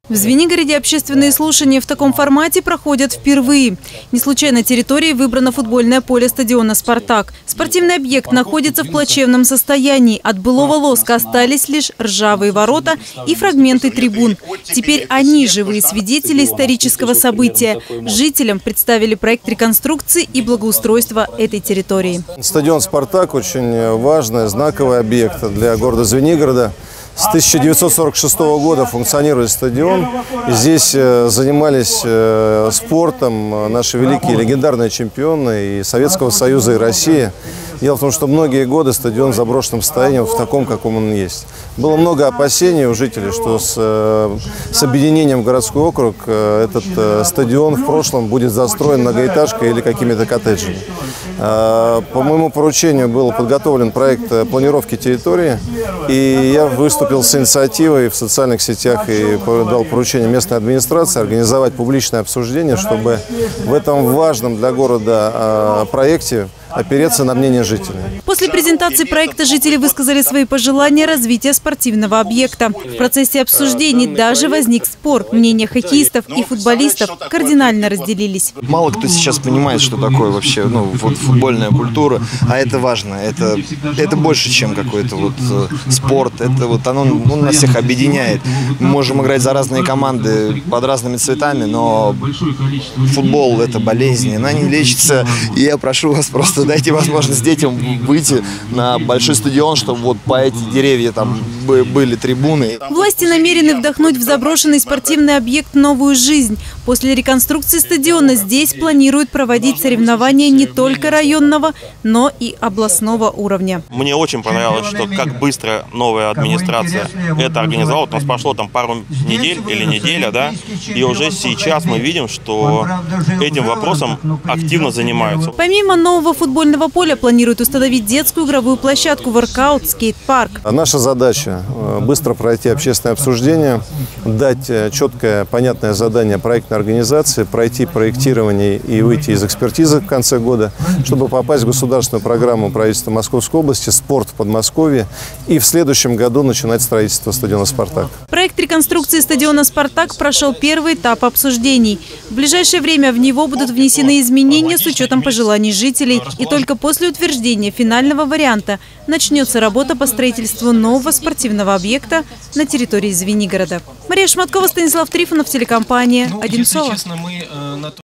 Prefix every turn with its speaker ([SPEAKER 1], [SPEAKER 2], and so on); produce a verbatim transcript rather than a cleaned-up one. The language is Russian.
[SPEAKER 1] В Звенигороде общественные слушания в таком формате проходят впервые. Не случайно на территории выбрано футбольное поле стадиона «Спартак». Спортивный объект находится в плачевном состоянии. От былого лоска остались лишь ржавые ворота и фрагменты трибун. Теперь они живые свидетели исторического события. Жителям представили проект реконструкции и благоустройства этой территории.
[SPEAKER 2] Стадион «Спартак» очень важный, знаковый объект для города Звенигорода. С тысяча девятьсот сорок шестого года функционирует стадион. Здесь занимались спортом наши великие легендарные чемпионы и Советского Союза, и России. Дело в том, что многие годы стадион в заброшенном состоянии, в таком, каком он есть. Было много опасений у жителей, что с, с объединением в городской округ этот стадион в прошлом будет застроен многоэтажкой или какими-то коттеджами. По моему поручению был подготовлен проект планировки территории, и я выступил с инициативой в социальных сетях и дал поручение местной администрации организовать публичное обсуждение, чтобы в этом важном для города проекте опереться на мнение жителей.
[SPEAKER 1] После презентации проекта жители высказали свои пожелания развития спортивного объекта. В процессе обсуждений даже возник спор. Мнения хоккеистов и футболистов кардинально разделились.
[SPEAKER 3] Мало кто сейчас понимает, что такое вообще ну, вот футбольная культура, а это важно. Это, это больше, чем какой-то вот спорт. Это вот оно ну, нас всех объединяет. Мы можем играть за разные команды под разными цветами, но футбол – это болезнь, она не лечится. И я прошу вас просто дайте возможность детям выйти на большой стадион, чтобы вот по эти деревья там были трибуны.
[SPEAKER 1] Власти намерены вдохнуть в заброшенный спортивный объект новую жизнь. После реконструкции стадиона здесь планируют проводить соревнования не только районного, но и областного уровня.
[SPEAKER 4] Мне очень понравилось, что как быстро новая администрация это организовала. У нас прошло там пару недель или неделя, да, и уже сейчас мы видим, что этим вопросом активно занимаются.
[SPEAKER 1] Помимо нового футбольного поля планируют установить детскую игровую площадку, воркаут, скейт-парк.
[SPEAKER 2] Наша задача – быстро пройти общественное обсуждение, дать четкое, понятное задание проектной организации, пройти проектирование и выйти из экспертизы в конце года, чтобы попасть в государственную программу правительства Московской области «Спорт в Подмосковье» и в следующем году начинать строительство стадиона «Спартак».
[SPEAKER 1] Проект реконструкции стадиона «Спартак» прошел первый этап обсуждений. В ближайшее время в него будут внесены изменения с учетом пожеланий жителей. И только после утверждения финального варианта начнется работа по строительству нового спортивного объекта на территории Звенигорода. Мария Шматкова, Станислав Трифонов, телекомпания «Одинцово».